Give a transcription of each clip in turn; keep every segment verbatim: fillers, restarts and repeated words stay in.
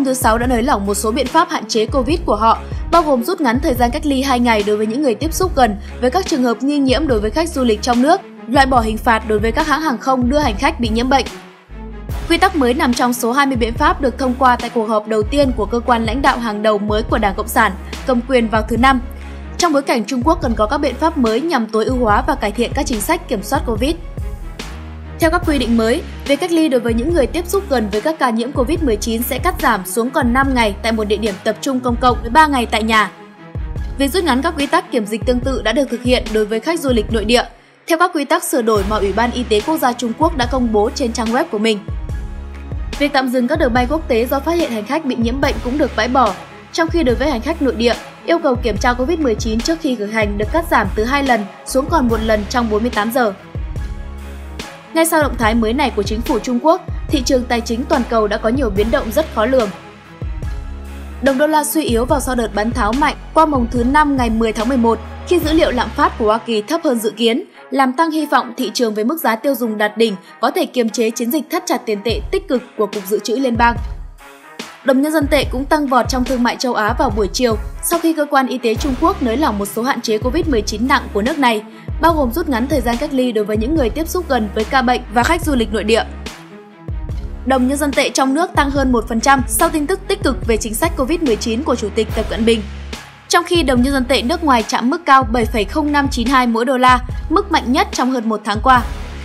hôm thứ Sáu đã nới lỏng một số biện pháp hạn chế Covid của họ, bao gồm rút ngắn thời gian cách ly hai ngày đối với những người tiếp xúc gần với các trường hợp nghi nhiễm đối với khách du lịch trong nước, loại bỏ hình phạt đối với các hãng hàng không đưa hành khách bị nhiễm bệnh. Quy tắc mới nằm trong số hai mươi biện pháp được thông qua tại cuộc họp đầu tiên của cơ quan lãnh đạo hàng đầu mới của Đảng Cộng sản, cầm quyền vào thứ Năm, trong bối cảnh Trung Quốc cần có các biện pháp mới nhằm tối ưu hóa và cải thiện các chính sách kiểm soát Covid. Theo các quy định mới, việc cách ly đối với những người tiếp xúc gần với các ca nhiễm Covid mười chín sẽ cắt giảm xuống còn năm ngày tại một địa điểm tập trung công cộng với ba ngày tại nhà. Việc rút ngắn các quy tắc kiểm dịch tương tự đã được thực hiện đối với khách du lịch nội địa, theo các quy tắc sửa đổi mà Ủy ban Y tế Quốc gia Trung Quốc đã công bố trên trang web của mình. Việc tạm dừng các đường bay quốc tế do phát hiện hành khách bị nhiễm bệnh cũng được bãi bỏ, trong khi đối với hành khách nội địa, yêu cầu kiểm tra Covid mười chín trước khi khởi hành được cắt giảm từ hai lần xuống còn một lần trong bốn mươi tám giờ. Ngay sau động thái mới này của chính phủ Trung Quốc, thị trường tài chính toàn cầu đã có nhiều biến động rất khó lường. Đồng đô la suy yếu vào sau đợt bán tháo mạnh qua mồng thứ Năm ngày mười tháng mười một khi dữ liệu lạm phát của Hoa Kỳ thấp hơn dự kiến, làm tăng hy vọng thị trường với mức giá tiêu dùng đạt đỉnh có thể kiềm chế chiến dịch thắt chặt tiền tệ tích cực của Cục Dự trữ Liên bang. Đồng nhân dân tệ cũng tăng vọt trong thương mại châu Á vào buổi chiều sau khi cơ quan y tế Trung Quốc nới lỏng một số hạn chế Covid mười chín nặng của nước này, bao gồm rút ngắn thời gian cách ly đối với những người tiếp xúc gần với ca bệnh và khách du lịch nội địa. Đồng nhân dân tệ trong nước tăng hơn một phần trăm sau tin tức tích cực về chính sách Covid mười chín của Chủ tịch Tập Cận Bình. Trong khi đồng nhân dân tệ nước ngoài chạm mức cao bảy phẩy không năm chín hai mỗi đô la, mức mạnh nhất trong hơn một tháng qua.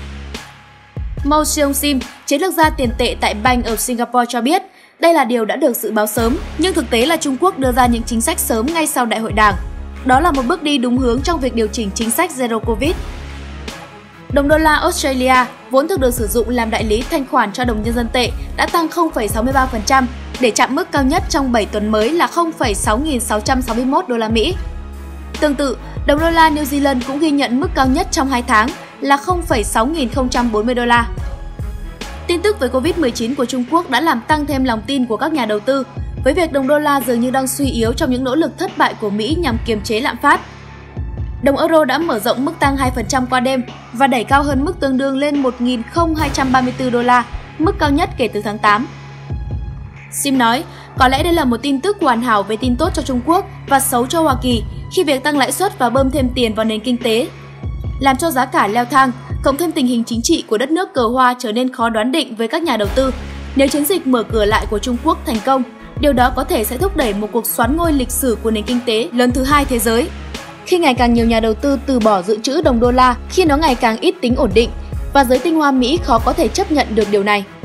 Mo Seung-sim, chiến lược gia tiền tệ tại Bank of Singapore cho biết, đây là điều đã được dự báo sớm, nhưng thực tế là Trung Quốc đưa ra những chính sách sớm ngay sau Đại hội Đảng. Đó là một bước đi đúng hướng trong việc điều chỉnh chính sách Zero Covid. Đồng đô la Australia, vốn thường được sử dụng làm đại lý thanh khoản cho đồng nhân dân tệ, đã tăng không phẩy sáu mươi ba phần trăm để chạm mức cao nhất trong bảy tuần mới là không phẩy sáu nghìn sáu trăm sáu mươi mốt đô la Mỹ. Tương tự, đồng đô la New Zealand cũng ghi nhận mức cao nhất trong hai tháng là không phẩy sáu nghìn không trăm bốn mươi đô la. Tin tức về Covid mười chín của Trung Quốc đã làm tăng thêm lòng tin của các nhà đầu tư, với việc đồng đô la dường như đang suy yếu trong những nỗ lực thất bại của Mỹ nhằm kiềm chế lạm phát. Đồng euro đã mở rộng mức tăng hai phần trăm qua đêm và đẩy cao hơn mức tương đương lên một nghìn hai trăm ba mươi tư đô la, mức cao nhất kể từ tháng tám. Sim nói, có lẽ đây là một tin tức hoàn hảo về tin tốt cho Trung Quốc và xấu cho Hoa Kỳ khi việc tăng lãi suất và bơm thêm tiền vào nền kinh tế, làm cho giá cả leo thang, cộng thêm tình hình chính trị của đất nước cờ hoa trở nên khó đoán định với các nhà đầu tư. Nếu chiến dịch mở cửa lại của Trung Quốc thành công, điều đó có thể sẽ thúc đẩy một cuộc soán ngôi lịch sử của nền kinh tế lần thứ hai thế giới. Khi ngày càng nhiều nhà đầu tư từ bỏ dự trữ đồng đô la khi nó ngày càng ít tính ổn định, và giới tinh hoa Mỹ khó có thể chấp nhận được điều này.